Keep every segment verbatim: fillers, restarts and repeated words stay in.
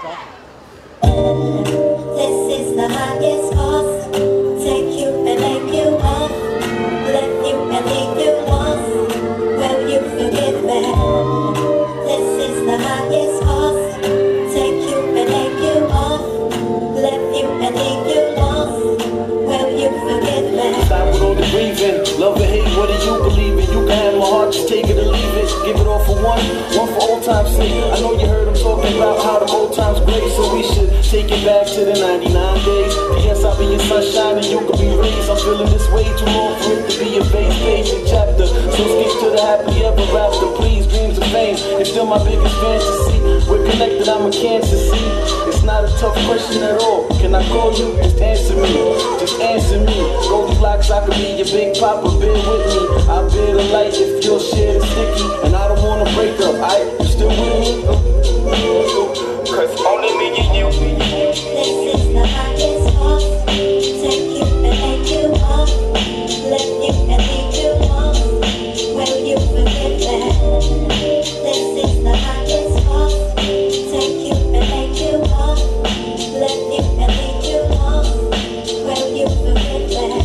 This is the highest cost. Take you and make you off. Let you and leave you off. Will you forgive me? This is the highest cost. Take you and make you off. Let you and leave you off. Will you forgive me? Stop with all the grieving. Love and hate, what do you believe in? You can have my heart, just take it or leave it. Give it all for one, one for old time's sake. I know you heard him talking about how the old times great, so we should take it back to the ninety-nine days. P S I'll be your sunshine and you can be raised. I'm feeling this way too long for it to be a base page and chapter. So skip to the happily ever after, please. Dreams of fame, it's still my biggest fantasy. We're connected, I'm a cancer, see. It's not a tough question at all. Can I call you? Just answer me. Just answer me. Goldilocks, I could be your big papa. Bear with me. I'll bear the light if you'll share the sticky. And I don't wanna break up. I, you still with me? Cause only me and you. This is the highest cost. Take you and make you off. Let you and leave you off. Will you forgive me? This is the highest cost. Take you and make you off. Let you and leave you off. Will you forgive me?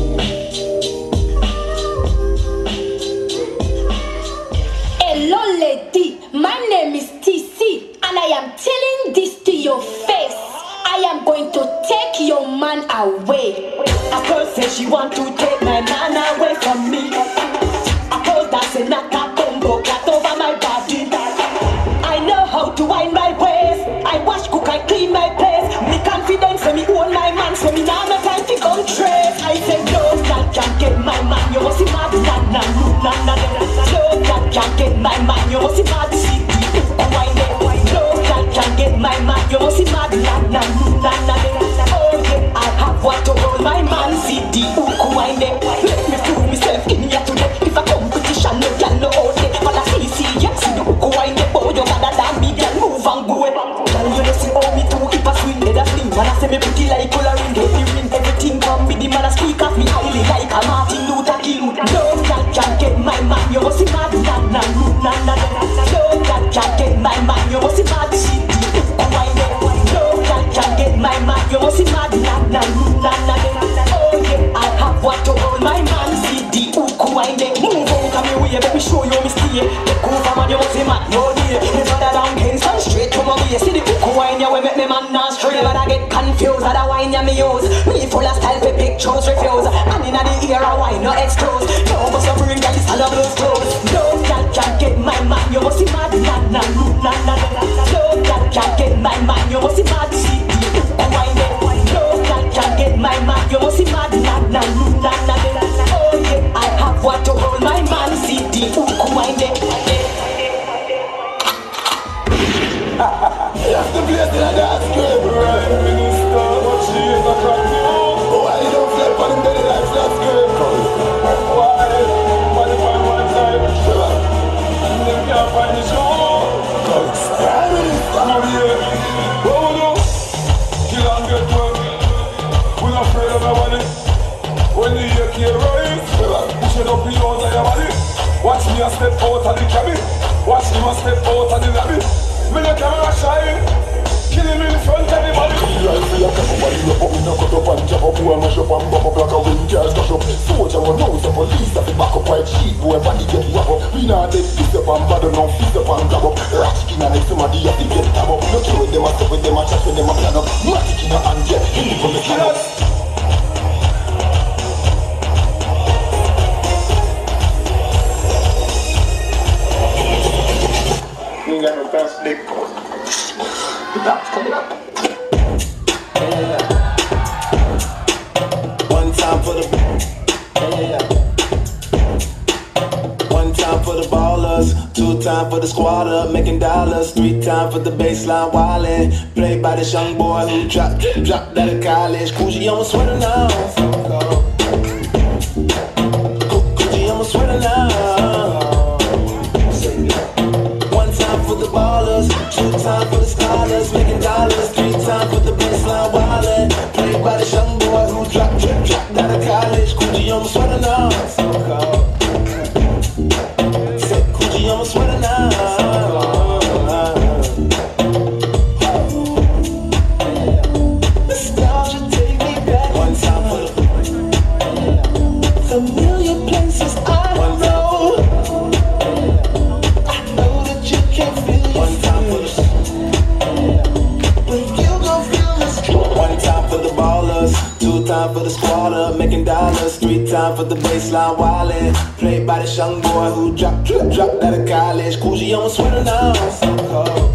Hello lady, my name is T C and I am telling this to your face. I am going to take your man away. A girl said she want to take my man away from me. A girl that's a knock a bumbo cat over my body. I know how to wind my waist. I wash, cook, I clean my place. Me confidence, so me own my man, so me now no time to come trace. I said no, that can't get my man. You must see mad, na na na na na. No, that can't get my man. You must see mad, see wind it. No, that can't get my man. You must see mad, na na na na na. Oh yeah, I have what to hold my man. See the hook wind it. Let me prove myself in here today. If a competition, no can no out there. But I see, see, yes, see the hook wind it. Boy, you better than me, can move and go. Girl, you know see how me do if I swing, let a fling. Man, I say me pretty like coloring, get the ring. Everything come with the man, I speak of me highly like a Martin Luther King. No, that can't get my man. You must see mad, na na na na na. No, that can't get my man. You must see mad, see the hook wind it. No, that can't get my man. You must see mad, na na na na na. Oh yeah, I have what to hold my man. See the hook wind it. Move out of me way, let me show you me stay. Take over man, you must see mad, no day. Me father down Kingston straight to my way. See the hook wind ya, we make me man not stray. But I get confused, other wine ya me use. Me full of style, for pictures refuse. And inna the ear I wine no excuse. No but suffering, girl is all of those clothes. No, that can't get my man. You must see mad, na na na na na. No, that can't get my man. You must see mad, see the hook wind it. No, that can't get my man. You must see mad, na na na na na. Oh yeah, I have what to hold my man. See the hook wind it. That's the place that I dance crib. Right, minister, but she is a crack. Why you don't flip on him belly like flat script? Why? Why they find one time? And they can't find the show. Cause Prime Minister, I'm here. What we do? Kill and get work. We're not afraid of nobody. When the A K rise, push it up in your body. Watch me a step out of the cabin. Watch him a step out of the lobby. Me the camera shine, kill him in front of the body. Right for your camera body, you up, me no cut up and jump up. Boy, mash up and bop up like a wind cars dash up. Soldier will know the police have the back up white sheet. Boy, body get wrap up. We not dead, fist up and bother, no fist up and grab up. Rat skin and next somebody have to get tab up. No kill with them, I step with them, I chat with them, I plan up. Matic in your hand, yeah, hit it from the stand up. You got no fast dick. The doc's coming up. One time for the One time for the ballers, two time for the squatter, making dollars, three time for the baseline wildin'. Played by this young boy who dropped, dropped out of college. Coochie on my sweater now. Coochie on my sweater now. One time for the ballers, two time for the scholars, making dollars, three time for the baseline wildin'. Played by this young boy who dropped, dropped, dropped out of college. Coochie on my sweater now. Coochie on my sweater now. for the squatter, making dollars. Three time for the baseline wildin'. Played by the young boy who dropped, drop, dropped out of college. Coogee on my sweater now. So cold.